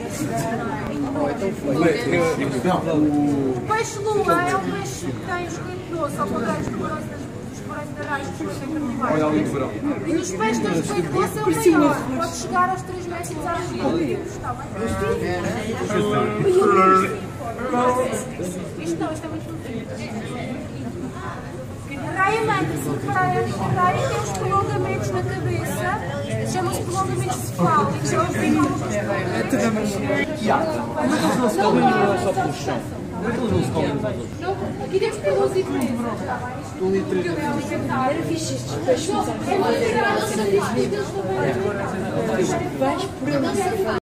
O peixe-lua é um peixe que tem escrito doce, ao contrário dos tubarões de arraio que têm carnívoro. E os peixes que têm escrito doce é o maior, pode chegar aos 3 metros a 5 litros, está bem? Isto não, isto é muito bonito. A raia manta, se repararem, a raia tem uns prolongamentos na cabeça, chamam-se prolongamentos cefálicos, eles têm algumas aqui temos pelos e Era fixe estes peixes. Vais por